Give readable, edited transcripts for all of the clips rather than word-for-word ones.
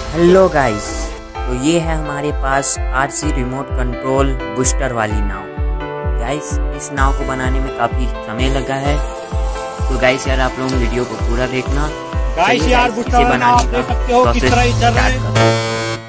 Hello guys, तो ये है हमारे पास आरसी रिमोट कंट्रोल बूस्टर वाली नाव। गाइस इस नाव को बनाने में काफ़ी समय लगा है, तो गाइस यार आप लोग वीडियो को पूरा देखना। गाइस यार बूस्टर वाला नाव आप देख सकते हो किस तरह ही चल रहा है।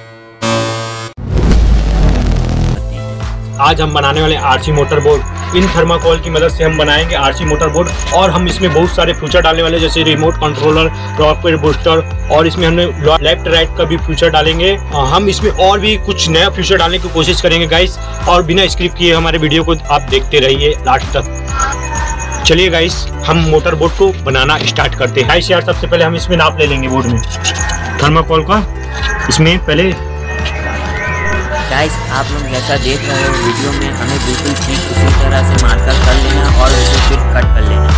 आज हम बनाने वाले आरसी मोटर बोर्ड। इन थर्माकोल की मदद से हम बनाएंगे आरसी मोटर बोर्ड और हम इसमें बहुत सारे फीचर डालने वाले जैसे रिमोट कंट्रोलर, रॉकेट बूस्टर और इसमें हमने लेफ्ट राइट का भी फीचर डालेंगे। हम इसमें और भी कुछ नया फीचर डालने की कोशिश करेंगे गाइस, और बिना स्क्रिप्ट किए हमारे वीडियो को आप देखते रहिए लास्ट तक। चलिए गाइस हम मोटर बोर्ड को बनाना स्टार्ट करते हैं। गाइस यार सबसे पहले हम इसमें नाप ले लेंगे बोर्ड में थर्माकोल का। इसमें पहले गाइस आप लोग जैसा देख रहे हो वीडियो में, हमें बिल्कुल ठीक उसी तरह से मार्कर कर लेना और उसे फिर कट कर लेना।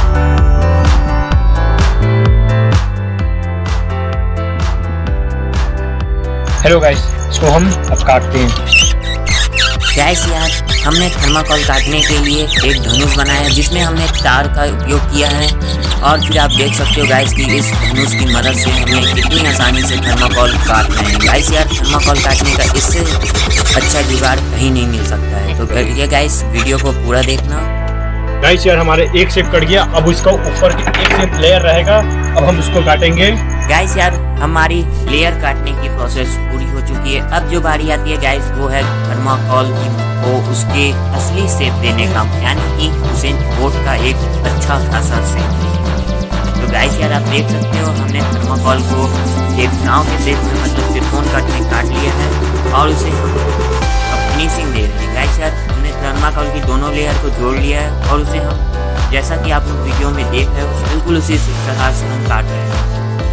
हेलो गाइस, इसको हम अब काटते हैं। गाइस यार हमने थर्माकोल काटने के लिए एक धनुष बनाया जिसमें हमने तार का उपयोग किया है, और फिर आप देख सकते हो गाइस कि इस धनुष की मदद से हमें कितनी आसानी से थर्माकोल काट रहे हैं। गाइस यार थर्माकोल काटने का इससे अच्छा जुगाड़ कहीं नहीं मिल सकता है, तो ये गाइस वीडियो को पूरा देखना। गाइस यार हमारे एक शेप कट गया, अब इसका ऊपर एक शेप लेयर रहेगा, अब हम उसको काटेंगे। गाइस यार हमारी लेयर काटने की प्रोसेस पूरी हो चुकी है। अब जो बारी आती है गाइस वो है थर्माकोल को उसके असली शेप देने का, यानी कि उसे बोर्ड का एक अच्छा खासा शेप। तो गाइस यार आप देख सकते हो हमने थर्माकोल को एक नाव के शेप में मतलब त्रिकोण काट में काट लिया है और उसे फिनिशिंग दे रहे हैं। गाइस यार हमने थर्माकोल की दोनों लेयर को जोड़ लिया है और उसे हम जैसा कि आप लोग वीडियो में देख रहे हो बिल्कुल उसी तरह से हम काट रहे हैं।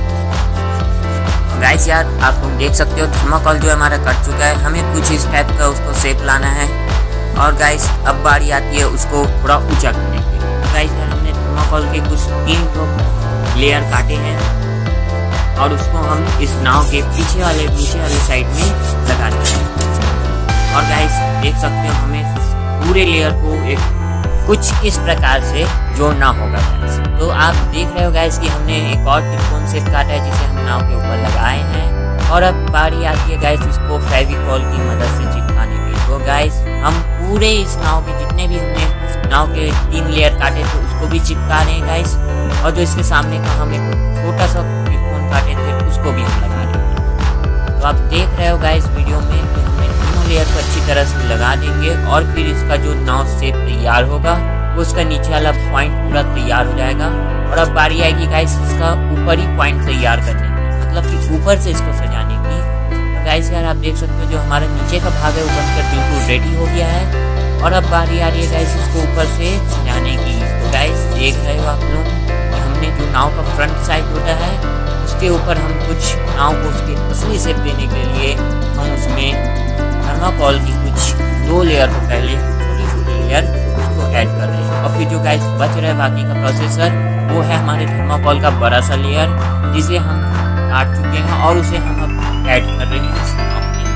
गाइस यार आप लोग देख सकते हो थर्माकोल जो हमारा कट चुका है, हमें कुछ इस टाइप का उसको शेप लाना है। और गाइस अब बारी आती है उसको थोड़ा ऊंचा करने की। तो गाइस यार हमने थर्माकोल के कुछ 3 लेयर काटे हैं और उसको हम इस नाव के पीछे वाले साइड में लगा देते हैं। और गाइस देख सकते हो हमें पूरे लेयर को एक कुछ इस प्रकार से जोड़ना होगा गाइस। तो आप देख रहे हो गाइस कि हमने एक और त्रिकोण शेप काटा है जिसे हम नाव के ऊपर लगाए हैं, और अब बारी आती है गाइस इसको फेविकॉल की मदद से चिपकाने की। तो गाइस हम पूरे इस नाव के जितने भी हमने नाव के 3 लेयर काटे थे उसको भी चिपका रहे हैं गाइस, और जो इसके सामने का हम एक छोटा सा त्रिकोण काटे थे उसको भी हम लगा रहे हैं। तो आप देख रहे हो गाइस वीडियो में लेयर को अच्छी तरह से लगा देंगे और फिर इसका जो नाव शेप तैयार होगा वो उसका नीचे वाला पॉइंट पूरा तैयार हो जाएगा। और अब बारी आएगी गाइस इसका ऊपर ही पॉइंट तैयार करने की, मतलब कि ऊपर से इसको सजाने की। तो गाइस यार आप देख सकते हो जो हमारा नीचे का भाग है वो बनकर बिल्कुल रेडी हो गया है, और अब बारी आ रही है गाइस इसको ऊपर से सजाने की। तो गाइस देख रहे हो आप लोग कि हमने जो नाव का फ्रंट साइड होता है उसके ऊपर हम कुछ नाव को उसके असली शेप देने के लिए हम उसमें थर्माकोल की कुछ 2 लेयर को पहले छोटी लेयर उसको ऐड कर रहे हैं, और फिर जो गाइस बच रहा है बाकी का प्रोसेसर वो है हमारे थर्माकोल का बड़ा सा लेयर जिसे हम काट चुके हैं और उसे हम अब ऐड कर रहे हैं इस नाव में।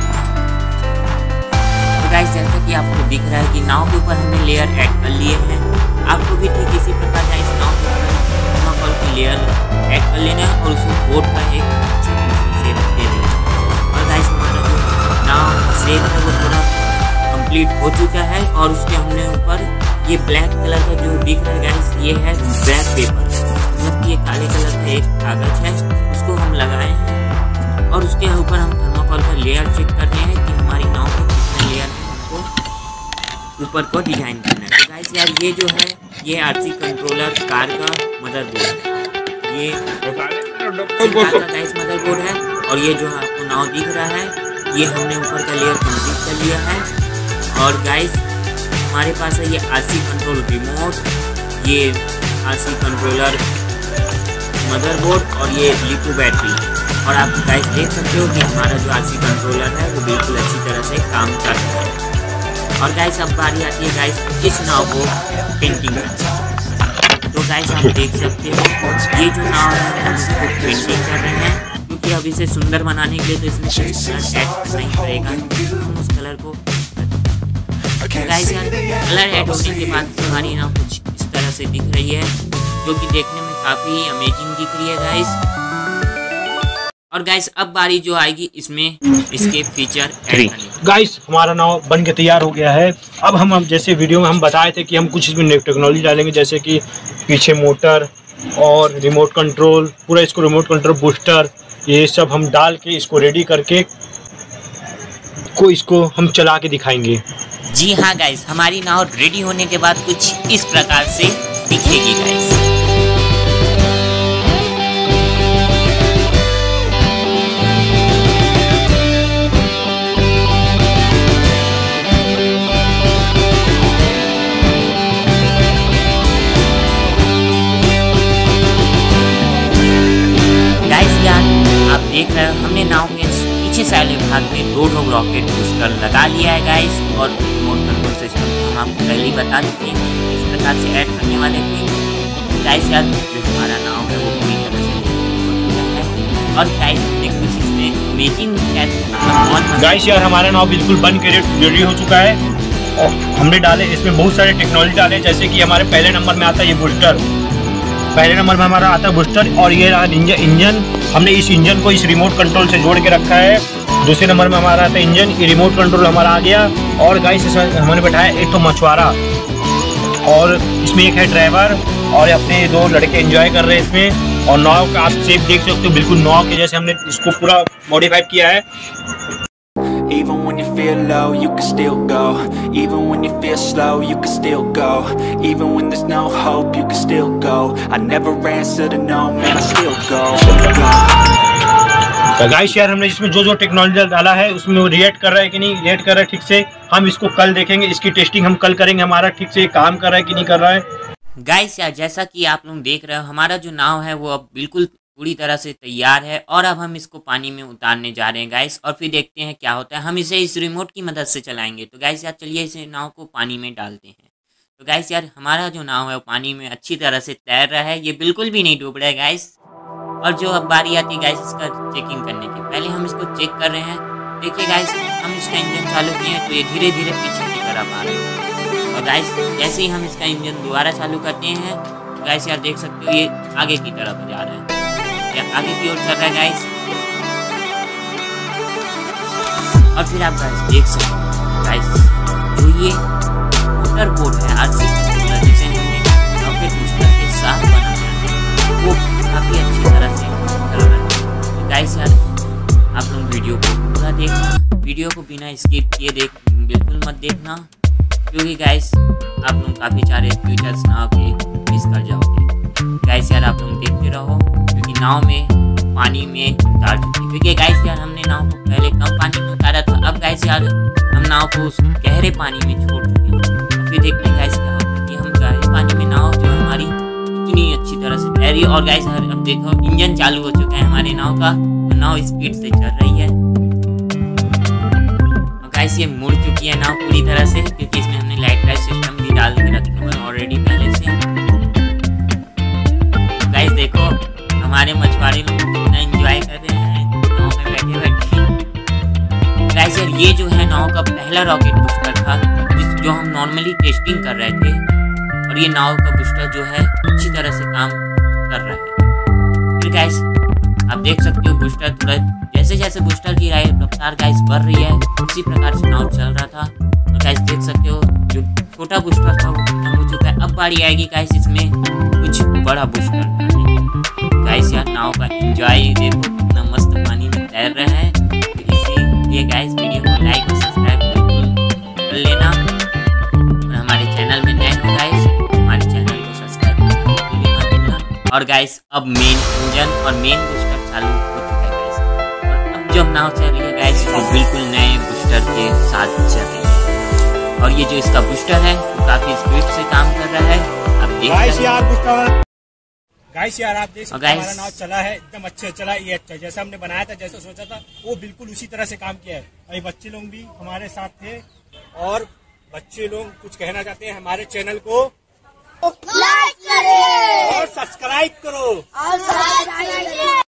तो गाइस जैसा कि आपको दिख रहा है कि नाव के ऊपर हमने लेयर ऐड कर लिए हैं, आपको भी ठीक इसी प्रकार से इस नाव के ऊपर थर्माकोल की लेयर ऐड कर लेना है और उसको बोर्ड का एक शेप दे देना है। और गाइस हमारा जो नाव शेप है वो थोड़ा कंप्लीट हो चुका है, और उसके हमने ऊपर ये ब्लैक कलर का जो दिख रहा है गाइस ये है ब्लैक पेपर, मतलब ये काले कलर का एक कागज है उसको हम लगाए हैं, और उसके ऊपर हम थर्माकोल का लेयर चेक कर रहे हैं कि हमारी नाव के कितने लेयर में हमको ऊपर को डिजाइन करना है। तो गाइस यार ये जो है ये आरसी कंट्रोलर कार का मदरबोर्ड है, ये कार का गाइस मदरबोर्ड है, और ये जो आपको नाव दिख रहा है ये हमने ऊपर का लेयर कंप्लीट कर लिया है। और गाइस हमारे पास है ये आरसी कंट्रोल रिमोट, ये आरसी कंट्रोलर मदरबोर्ड और ये लिपो बैटरी, और आप गाइस देख सकते हो कि हमारा जो आरसी कंट्रोलर है वो बिल्कुल अच्छी तरह से काम कर रहा है। और गाइस अब बारी आती है गाइस इस नाव को पेंटिंग करना। तो गाइस आप देख सकते हो ये जो नाव है हम इसको पेंटिंग कर रहे हैं, क्योंकि अब इसे सुंदर बनाने के लिए तो इसमें कुछ कलर ऐड करना ही पड़ेगा। हम उस कलर को गाइस यार कलर ऐड होने के बाद हमारी नाव कुछ इस तरह से दिख रही है, जो कि देखने में काफ़ी अमेजिंग दिख रही है गाइस। और गाइस अब बारी जो आएगी इसमें इसके फीचर ऐड करने की। गाइस हमारा नाव बन के तैयार हो गया है। अब हम जैसे वीडियो में हम बताए थे कि हम कुछ इसमें नई टेक्नोलॉजी डालेंगे, जैसे कि पीछे मोटर और रिमोट कंट्रोल, पूरा इसको रिमोट कंट्रोल बूस्टर, ये सब हम डाल के इसको रेडी करके इसको हम चला के दिखाएंगे। जी हाँ गाइस, हमारी नाव रेडी होने के बाद कुछ इस प्रकार से दिखेगी गाइस। आप देख रहे हो हमने नाव के पीछे साइड भाग में रोड होप रॉकेट बूस्टर लगा लिया है गाइस, और रिमोट कंट्रोल सिस्टम हम आपको पहले ही बता चुके हैं इस प्रकार से ऐड करने वाले थे गाइस। यार जो हमारा नाव है वो पूरी तरह से हो चुका है, और गाइस हमने कुछ इसमें अमेजिंग गाइस यार हमारा नाव बिल्कुल बन के रेडी हो चुका है, और हमने डाले इसमें बहुत सारे टेक्नोलॉजी डाले, जैसे कि हमारे पहले नंबर में आता है ये बूस्टर, पहले नंबर में हमारा आता है बूस्टर, और ये रहा इंजन। हमने इस इंजन को इस रिमोट कंट्रोल से जोड़ के रखा है। दूसरे नंबर में हमारा आता है इंजन, ये रिमोट कंट्रोल हमारा आ गया। और गाइस इसमें हमने बैठाया एक तो मछुआरा, और इसमें एक है ड्राइवर, और अपने दो लड़के एंजॉय कर रहे हैं इसमें। और नाव का आप सेफ देख सकते हो, बिल्कुल नाव के जैसे हमने इसको पूरा मॉडिफाइड किया है। Even when you feel low, you can still go. Even when you feel slow, you can still go. Even when there's no hope, you can still go. I never answer to no, man, I still go. तो guys यार हमने इसमें जो technology डाला है उसमें वो react कर रहा है कि नहीं रिएक्ट कर रहा है ठीक से, हम इसको कल देखेंगे, इसकी टेस्टिंग हम कल करेंगे, हमारा ठीक से काम कर रहा है कि नहीं कर रहा है। गाइस यार जैसा कि आप लोग देख रहे हो हमारा जो नाव है वो अब बिल्कुल पूरी तरह से तैयार है, और अब हम इसको पानी में उतारने जा रहे हैं गाइस, और फिर देखते हैं क्या होता है। हम इसे इस रिमोट की मदद से चलाएंगे। तो गाइस यार चलिए इस नाव को पानी में डालते हैं। तो गाइस यार हमारा जो नाव है वो पानी में अच्छी तरह से तैर रहा है, ये बिल्कुल भी नहीं डूब रहा है गाइस। और जो अब बारी आती है गाइस इसका चेकिंग करने की, पहले हम इसको चेक कर रहे हैं। देखिए गाइस हम इसका इंजन चालू किए हैं तो ये धीरे धीरे पीछे की तरफ आ रहा है, और गाइस जैसे ही हम इसका इंजन दोबारा चालू करते हैं तो गाइस यार देख सकते हो ये आगे की तरफ जा रहा है, आगे की ओर चल रहा है गाइस। और फिर आप गाइस देख सकते हो गाइस जो ये मोटर बोट है आरसी जिसे हमने रॉकेट बूस्टर के साथ बनाया है वो काफी अच्छी तरह से चल रहा है। तो गाइस यार आप लोग वीडियो को पूरा देखना, वीडियो को बिना स्किप किए बिल्कुल मत देखना, क्योंकि गाइस आप लोग काफी सारे फीचर्स नाव के मिस कर जाओगे। गाइस यार आप लोग देखते रहो, क्योंकि नाव में पानी में उतार चुके, क्योंकि गाइस यार हमने नाव को पहले कम पानी में उतारा था, अब गाइस यार हम नाव को उस गहरे पानी में छोड़ चुके हैं। तो फिर देखते हैं गाइस क्या होता है कि हम गहरे पानी में नाव जो हमारी इतनी अच्छी तरह से तैर रही है। और गाइस अब देखो इंजन चालू हो चुका है हमारे नाव का, तो नाव स्पीड से चल रही है। और गाइस ये मुड़ चुकी है नाव पूरी तरह से, क्योंकि इसमें हमने लाइट ड्राइव सिस्टम भी डाल के रखे हुए हैं ऑलरेडी पहले से। गाइस देखो हमारे मछुआरे लोग कितना एंजॉय कर रहे हैं नाव में बैठे बैठे। गाइस यार ये जो है नाव का पहला रॉकेट बूस्टर था जो हम नॉर्मली टेस्टिंग कर रहे थे, और ये नाव का बूस्टर जो है अच्छी तरह से काम कर रहा है। फिर गाइस आप देख सकते हो बूस्टर थोड़ा जैसे जैसे बूस्टर की रफ्तार गाइस बढ़ रही है उसी प्रकार से नाव चल रहा था। और गाइस देख सकते हो जो छोटा बूस्टर था वो खत्म हो चुका है, अब बारी आएगी गाइस इसमें कुछ बड़ा बूस्टर। गाइस यार नाव का एंजॉय देखो कितना मस्त पानी में तैर रहा है। तो इसीलिए गाइस वीडियो को लाइक और सब्सक्राइब बिल्कुल कर लेना, और हमारे चैनल में नए हो गाइस हमारे चैनल को सब्सक्राइब करना मत भूलना। और गाइस अब मेन इंजन और मेन बूस्टर चालू हो चुका है गाइस, और अब जो नाव चल रही है गाइस वो बिल्कुल नए बूस्टर के साथ चल रही है, और ये जो इसका बूस्टर है वो काफी स्पीड से काम कर रहा है। अब देख गाइस यार आप देख सकते हैं हमारा नाव चला है, एकदम अच्छे चला, ये अच्छा जैसा हमने बनाया था जैसा सोचा था वो बिल्कुल उसी तरह से काम किया है। अभी बच्चे लोग भी हमारे साथ थे, और बच्चे लोग कुछ कहना चाहते हैं हमारे चैनल को लाइक करें और सब्सक्राइब करो।